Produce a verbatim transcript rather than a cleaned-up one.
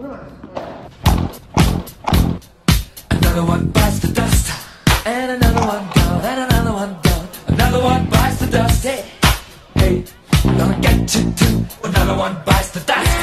Another one bites the dust, and another one gone, and another one gone. Another one bites the dust, hey, hey, gonna get you too. Another one bites the dust.